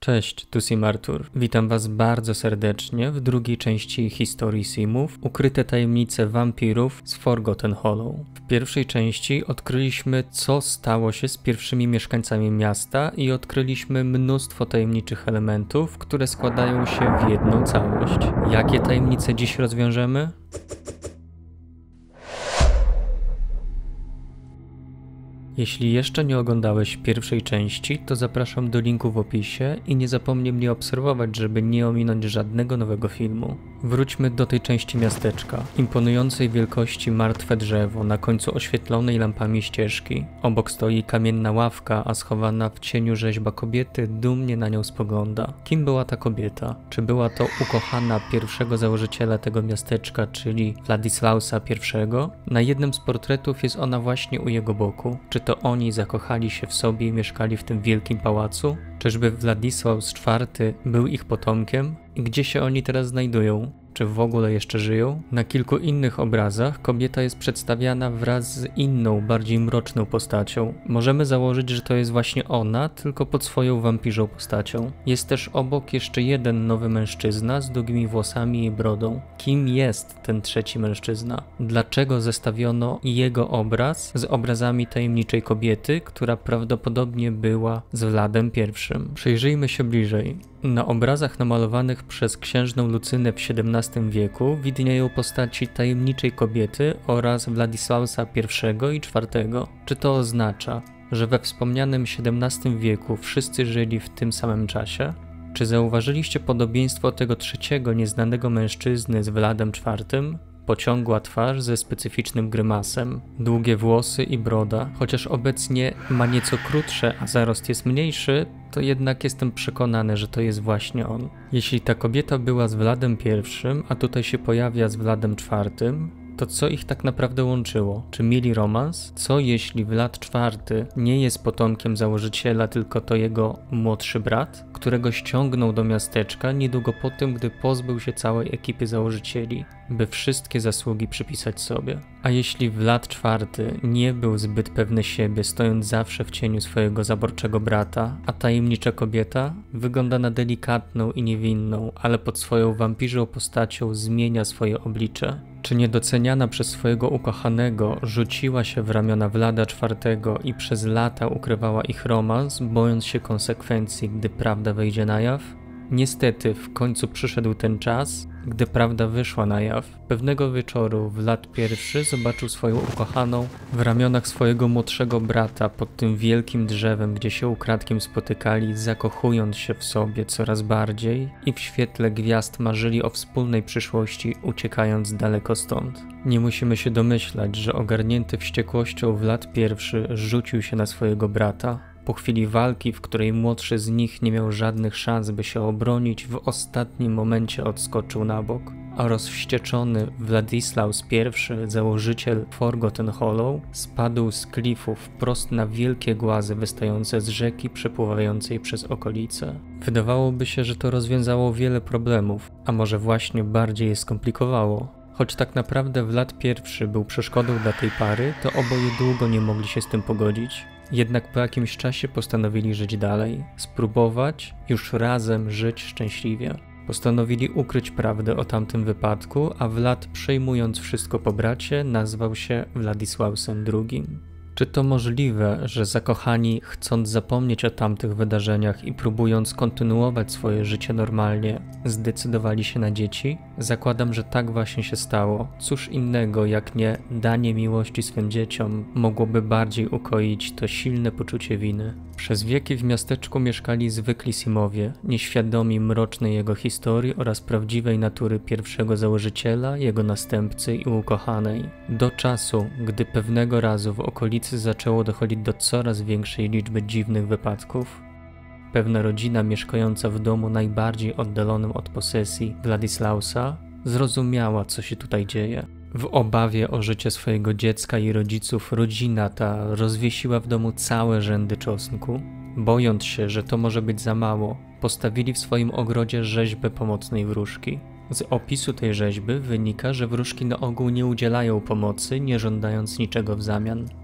Cześć, tu Sim Artur. Witam Was bardzo serdecznie w drugiej części historii Simów, ukryte tajemnice wampirów z Forgotten Hollow. W pierwszej części odkryliśmy, co stało się z pierwszymi mieszkańcami miasta i odkryliśmy mnóstwo tajemniczych elementów, które składają się w jedną całość. Jakie tajemnice dziś rozwiążemy? Jeśli jeszcze nie oglądałeś pierwszej części, to zapraszam do linku w opisie i nie zapomnij mnie obserwować, żeby nie ominąć żadnego nowego filmu. Wróćmy do tej części miasteczka. Imponującej wielkości martwe drzewo na końcu oświetlonej lampami ścieżki. Obok stoi kamienna ławka, a schowana w cieniu rzeźba kobiety dumnie na nią spogląda. Kim była ta kobieta? Czy była to ukochana pierwszego założyciela tego miasteczka, czyli Władysłausa I? Na jednym z portretów jest ona właśnie u jego boku. Czy to oni zakochali się w sobie i mieszkali w tym wielkim pałacu? Czyżby Władysłaus IV był ich potomkiem? I gdzie się oni teraz znajdują? Czy w ogóle jeszcze żyją? Na kilku innych obrazach kobieta jest przedstawiana wraz z inną, bardziej mroczną postacią. Możemy założyć, że to jest właśnie ona, tylko pod swoją wampirzą postacią. Jest też obok jeszcze jeden nowy mężczyzna z długimi włosami i brodą. Kim jest ten trzeci mężczyzna? Dlaczego zestawiono jego obraz z obrazami tajemniczej kobiety, która prawdopodobnie była z Władem I? Przyjrzyjmy się bliżej. Na obrazach namalowanych przez księżną Lucynę w XVII wieku widnieją postaci tajemniczej kobiety oraz Władysłausa I i IV. Czy to oznacza, że we wspomnianym XVII wieku wszyscy żyli w tym samym czasie? Czy zauważyliście podobieństwo tego trzeciego nieznanego mężczyzny z Władem IV? Pociągła twarz ze specyficznym grymasem, długie włosy i broda. Chociaż obecnie ma nieco krótsze, a zarost jest mniejszy, to jednak jestem przekonany, że to jest właśnie on. Jeśli ta kobieta była z Władem I, a tutaj się pojawia z Władem IV, to co ich tak naprawdę łączyło? Czy mieli romans? Co jeśli Wlad IV nie jest potomkiem założyciela, tylko to jego młodszy brat, którego ściągnął do miasteczka niedługo po tym, gdy pozbył się całej ekipy założycieli, by wszystkie zasługi przypisać sobie? A jeśli Wlad IV nie był zbyt pewny siebie, stojąc zawsze w cieniu swojego zaborczego brata, a tajemnicza kobieta wygląda na delikatną i niewinną, ale pod swoją wampirzą postacią zmienia swoje oblicze? Czy niedoceniana przez swojego ukochanego rzuciła się w ramiona Wlada IV i przez lata ukrywała ich romans, bojąc się konsekwencji, gdy prawda wejdzie na jaw? Niestety w końcu przyszedł ten czas, gdy prawda wyszła na jaw. Pewnego wieczoru Wlad I zobaczył swoją ukochaną w ramionach swojego młodszego brata pod tym wielkim drzewem, gdzie się ukradkiem spotykali, zakochując się w sobie coraz bardziej i w świetle gwiazd marzyli o wspólnej przyszłości, uciekając daleko stąd. Nie musimy się domyślać, że ogarnięty wściekłością Wlad I rzucił się na swojego brata. Po chwili walki, w której młodszy z nich nie miał żadnych szans, by się obronić, w ostatnim momencie odskoczył na bok, a rozwścieczony Władysłaus I, założyciel Forgotten Hollow, spadł z klifów wprost na wielkie głazy wystające z rzeki przepływającej przez okolice. Wydawałoby się, że to rozwiązało wiele problemów, a może właśnie bardziej je skomplikowało. Choć tak naprawdę Wlad I był przeszkodą dla tej pary, to oboje długo nie mogli się z tym pogodzić. Jednak po jakimś czasie postanowili żyć dalej, spróbować już razem żyć szczęśliwie. Postanowili ukryć prawdę o tamtym wypadku, a Wlad, przejmując wszystko po bracie, nazwał się Władysłausem II. Czy to możliwe, że zakochani, chcąc zapomnieć o tamtych wydarzeniach i próbując kontynuować swoje życie normalnie, zdecydowali się na dzieci? Zakładam, że tak właśnie się stało. Cóż innego, jak nie danie miłości swym dzieciom, mogłoby bardziej ukoić to silne poczucie winy. Przez wieki w miasteczku mieszkali zwykli Simowie, nieświadomi mrocznej jego historii oraz prawdziwej natury pierwszego założyciela, jego następcy i ukochanej. Do czasu, gdy pewnego razu w okolicy zaczęło dochodzić do coraz większej liczby dziwnych wypadków, pewna rodzina mieszkająca w domu najbardziej oddalonym od posesji Władysłausa zrozumiała, co się tutaj dzieje. W obawie o życie swojego dziecka i rodziców rodzina ta rozwiesiła w domu całe rzędy czosnku. Bojąc się, że to może być za mało, postawili w swoim ogrodzie rzeźbę pomocnej wróżki. Z opisu tej rzeźby wynika, że wróżki na ogół nie udzielają pomocy, nie żądając niczego w zamian.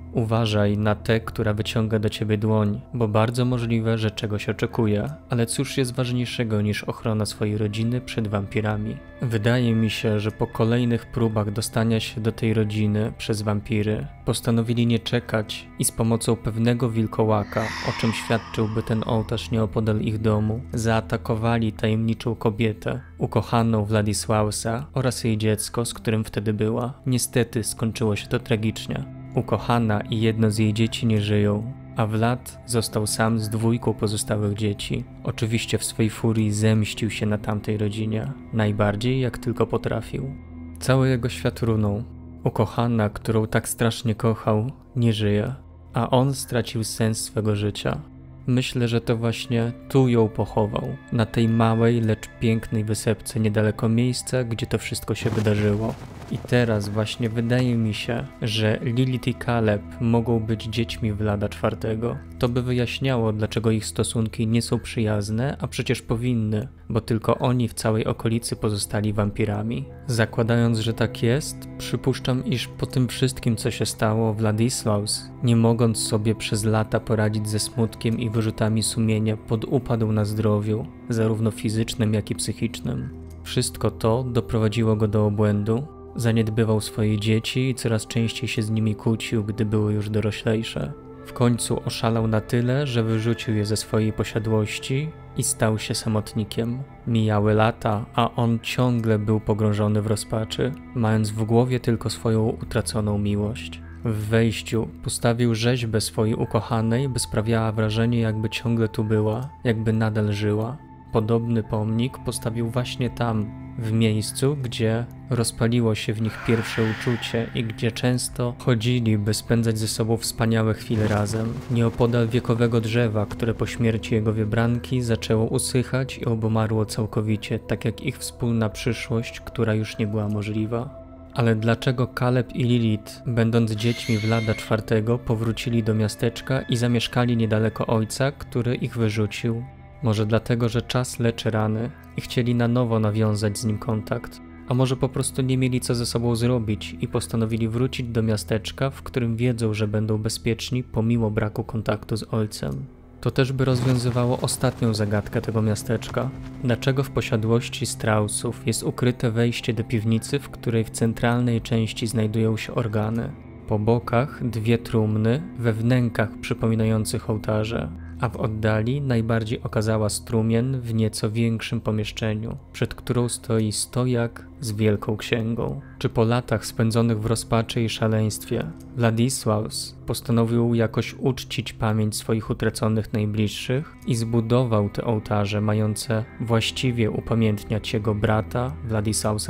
Uważaj na tę, która wyciąga do ciebie dłoń, bo bardzo możliwe, że czegoś oczekuje, ale cóż jest ważniejszego niż ochrona swojej rodziny przed wampirami? Wydaje mi się, że po kolejnych próbach dostania się do tej rodziny przez wampiry, postanowili nie czekać i z pomocą pewnego wilkołaka, o czym świadczyłby ten ołtarz nieopodal ich domu, zaatakowali tajemniczą kobietę, ukochaną Władysłausa oraz jej dziecko, z którym wtedy była. Niestety skończyło się to tragicznie. Ukochana i jedno z jej dzieci nie żyją, a Vlad został sam z 2 pozostałych dzieci. Oczywiście w swej furii zemścił się na tamtej rodzinie, najbardziej jak tylko potrafił. Cały jego świat runął. Ukochana, którą tak strasznie kochał, nie żyje, a on stracił sens swego życia. Myślę, że to właśnie tu ją pochował, na tej małej, lecz pięknej wysepce niedaleko miejsca, gdzie to wszystko się wydarzyło. I teraz właśnie wydaje mi się, że Lilith i Caleb mogą być dziećmi Vlada IV. To by wyjaśniało, dlaczego ich stosunki nie są przyjazne, a przecież powinny, bo tylko oni w całej okolicy pozostali wampirami. Zakładając, że tak jest, przypuszczam, iż po tym wszystkim, co się stało, Władysłaus, nie mogąc sobie przez lata poradzić ze smutkiem i wyrzutami sumienia, podupadł na zdrowiu, zarówno fizycznym, jak i psychicznym. Wszystko to doprowadziło go do obłędu. Zaniedbywał swoje dzieci i coraz częściej się z nimi kłócił, gdy były już doroślejsze. W końcu oszalał na tyle, że wyrzucił je ze swojej posiadłości i stał się samotnikiem. Mijały lata, a on ciągle był pogrążony w rozpaczy, mając w głowie tylko swoją utraconą miłość. W wejściu postawił rzeźbę swojej ukochanej, by sprawiała wrażenie, jakby ciągle tu była, jakby nadal żyła. Podobny pomnik postawił właśnie tam, w miejscu, gdzie rozpaliło się w nich pierwsze uczucie i gdzie często chodzili, by spędzać ze sobą wspaniałe chwile razem. Nieopodal wiekowego drzewa, które po śmierci jego wybranki zaczęło usychać i obumarło całkowicie, tak jak ich wspólna przyszłość, która już nie była możliwa. Ale dlaczego Caleb i Lilith, będąc dziećmi Vlada IV, powrócili do miasteczka i zamieszkali niedaleko ojca, który ich wyrzucił? Może dlatego, że czas leczy rany i chcieli na nowo nawiązać z nim kontakt, a może po prostu nie mieli co ze sobą zrobić i postanowili wrócić do miasteczka, w którym wiedzą, że będą bezpieczni pomimo braku kontaktu z ojcem. To też by rozwiązywało ostatnią zagadkę tego miasteczka. Dlaczego w posiadłości Straussów jest ukryte wejście do piwnicy, w której w centralnej części znajdują się organy? Po bokach 2 trumny, we wnękach przypominających ołtarze, a w oddali najbardziej okazała strumien w nieco większym pomieszczeniu, przed którą stoi stojak z wielką księgą. Czy po latach spędzonych w rozpaczy i szaleństwie Władysłaus postanowił jakoś uczcić pamięć swoich utraconych najbliższych i zbudował te ołtarze mające właściwie upamiętniać jego brata Władysłausa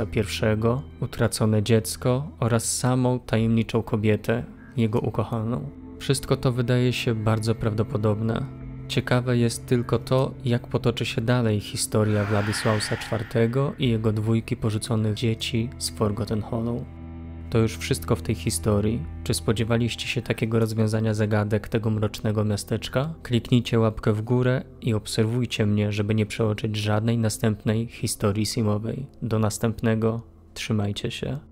I, utracone dziecko oraz samą tajemniczą kobietę, jego ukochaną. Wszystko to wydaje się bardzo prawdopodobne. Ciekawe jest tylko to, jak potoczy się dalej historia Władysłausa IV i jego 2 porzuconych dzieci z Forgotten Hollow. To już wszystko w tej historii. Czy spodziewaliście się takiego rozwiązania zagadek tego mrocznego miasteczka? Kliknijcie łapkę w górę i obserwujcie mnie, żeby nie przeoczyć żadnej następnej historii simowej. Do następnego, trzymajcie się.